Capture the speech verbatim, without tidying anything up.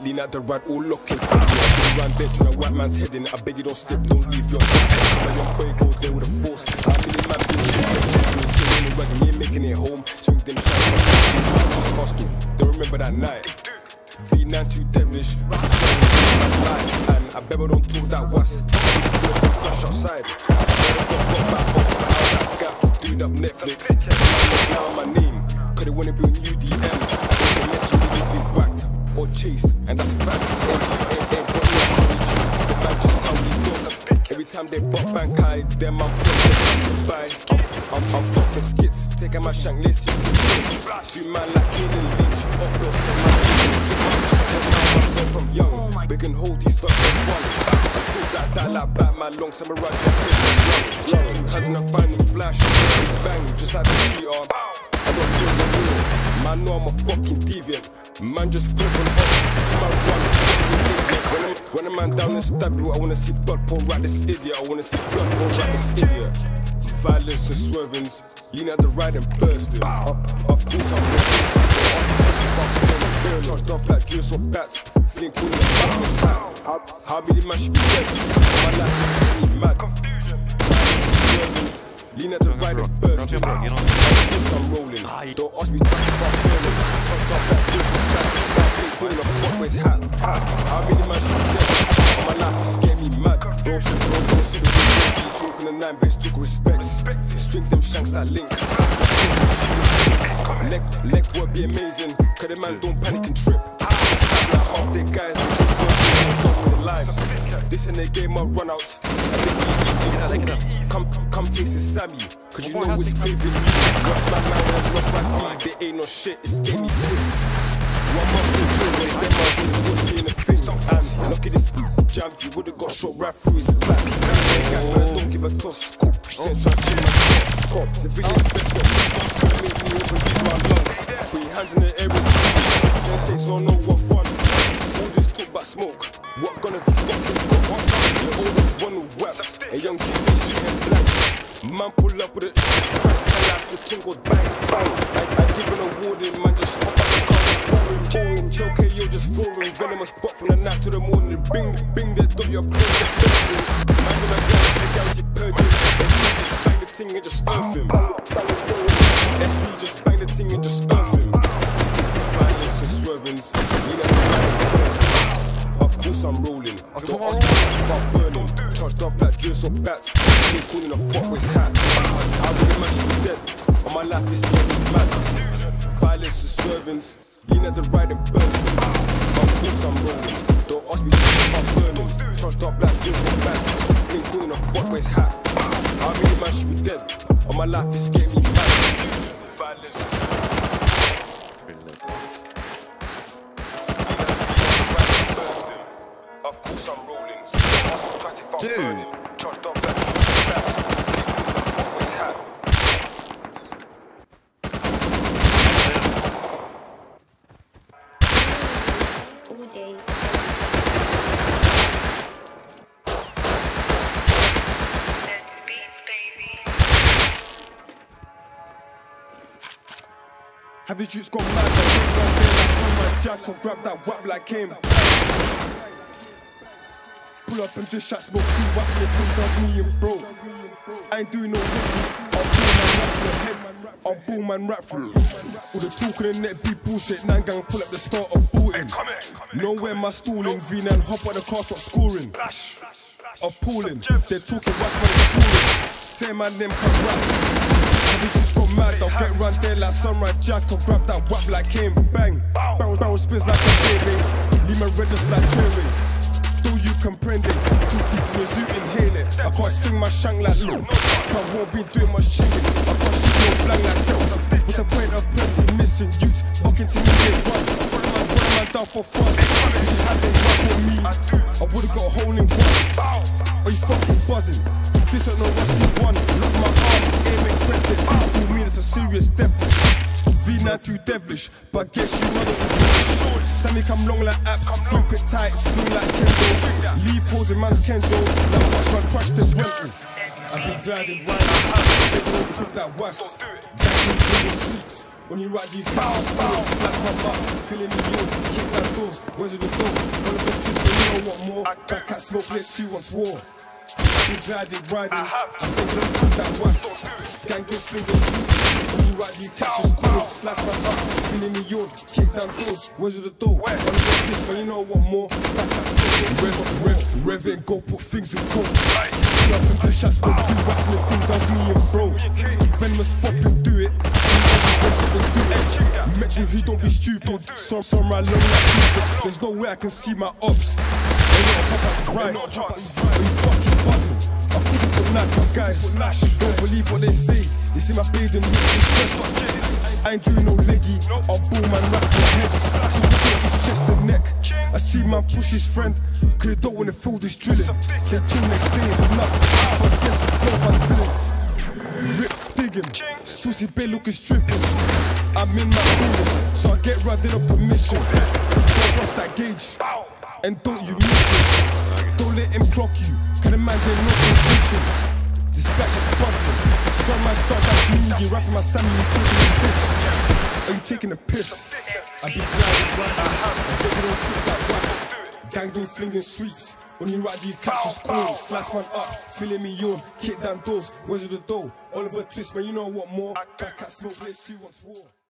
lean out the ride, all locking. Round there trying to white man's head in. I beg you don't slip, don't leave your head. My young boy go there with a force. How many man been in the wagon, he ain't making it home. Swing them shots, hostel. Don't remember that night. V nine too devilish. And I bet I don't talk that was. Flash outside. I got for doing up Netflix. Now my name, cause they wanna be on U D M. They mention me being whacked or chased, and that's facts. Ain't, ain't, ain't got no courage. The man just how he does. Every time they bop bank high, them I'm fucking by. I'm, I'm, I'm fucking skits, taking my shank, let's see two man like Keenan Lynch. Up close, send my from young. We can hold these fucking one. That, that like Batman, long samurai jacket. Two hands in a final flash, bang, just like the street arm. I don't feel the real, man know I'm a fucking deviant. Man just grip on up, see my run. When a man down and stab you, I wanna see blood pour right this idiot. I wanna see blood pour right this idiot. Violence and swervings, lean at the ride and burst it. Of course I'm ready. Charged up like juice or bats. Think cool in the back was hat. How many man should be dead? My life is really mad. Confusion. Lean at the ride and burst it. I'm rolling. Don't ask me to fuck burning. Charged up like juice or bats. Think cool in the fuckways hat. How many man should be dead? My life is scared me mad. Bro, shit, bro, bro, see the way talking the nine base took respect. Swing them shanks that link. Leg, leg work be amazing, cause the man don't panic and trip. Like half their guys for their lives. This and they gave my runouts. Come, come taste this Sammy, cause you know it's craving. Rush like man, rush like me, they ain't no shit, it's getting me pissed. One month to chill, when them are doing the force in the thing. And look at this jam, you would've got shot right through his plats. Man, don't give a toss, send try to chill my shit. Civilians best not make me overuse my lungs. Put your hands in the air and sensates don't know what one. All this talk about smoke, what gonna be fucking got? You always one with waps, a young kid is shooting blank. Man pull up with it, crash my last, the ting goes bang, bang. I, I give an awarding, man just hop up the car. Chill K O just falling, venomous spot from the night to the morning. Bing, bing, that dog, your praise, that building. Man from the ground, security purging. Just bang the ting and just earth him. S D just bang the ting and just earth him. Violence and swervings, lean at the right. Of course I'm rolling, don't ask me to start burning. Charged up like juice or bats, ain't calling a fuckways hat. I really man should be dead, all my life is getting mad. Violence and swervings, lean at the right and bursting. Of course I'm rolling, don't ask me to start burning. Charged up like juice or bats, ain't calling a fuckways hat. I really man should be dead, all my life is getting me mad. Violence and of course I'm rolling. Dude. Charged up that always had. All day. Set speeds, baby. Have the juice gone mad? I my jack or grab that whap like him. Pull up and just shot smoke, two whack your things on me and bro. I ain't doing no I'll bull man rap through. All the talking in net be bullshit. Nine gang pull up the start of booting. Nowhere my stooling. V nine hop on the car, start scoring. Appalling. They're talking what's when it's cooling. Say my name can rap. They just got mad. I'll get round there like Sunrise Jack. I'll grab that whap like him. Bang. Barrel barrel spins like a baby. Leave my red just like cherry. Though you comprehend it, too deep in your suit, inhale it. I can't sing my shank like look. I won't be doing much chilling. I can't shoot no blank like hell. What's the point of plenty missing youths? Walking to me, they run. One man down for fun. If you had them rap on me, I would've got a hole in one. Are you fucking buzzing? This ain't no rusty one. Look my arm, aim and credit. For me, it's a serious devil. V nine too devilish, but guess you know it. Sammy come long like apps, grip it tight, swing like Kenzo. Leave holes in man's Kenzo, like watch man crash the rental. I be gliding right now, they don't talk that was. Back in the sweets, Only right you catch a squirrel, slice my butt, feeling me yo, kick down doors, where's the door? All of the twist, but you know what more? Back at smoke, let's see what's war. Be gliding, riding, I'm thinking I'm cool that was. Gang big fingers, sweet. Only right you catch a squirrel, slice my butt, feeling me yo, kick down doors, where's the door? All of the twist, but you know what more? Back at smoke, rev, rev, rev it, go put things in cold. Up into shots, but two rats and the thing does me and bro. Venomous pop and do it. Mention who don't be stupid. Some some right low like music. There's no way I can see my ops. Ain't not hop out the ride. Are you fucking buzzing? I couldn't put knife on guys. Don't believe what they say. They see my beard and lips is fresh. I ain't doing no leggy. I'll boom man right for the head. His chest and neck. I see man push his friend. Cause they don't wanna feel this drilling. Their gym next day is nuts. But I guess it's no bad feelings. Rip digging, Susie Bay looking stripping. I'm in my feelings, so I get right in a permission. Don't bust that gauge, and don't you miss it. Don't let him clock you, cause the man didn't know his vision. Dispatch is buzzing, some man starts like me. You rapping my Sammy, you taking a piss. Are you taking a piss? I be gliding right now, I bet you don't take that wax. Gang been flinging sweets. Only right do you catch a squirrel, slice man up, feeling me yawn, kick down doors, where's the door? Oliver Twist, man, you know what more? Back at smoke, let's see what's war.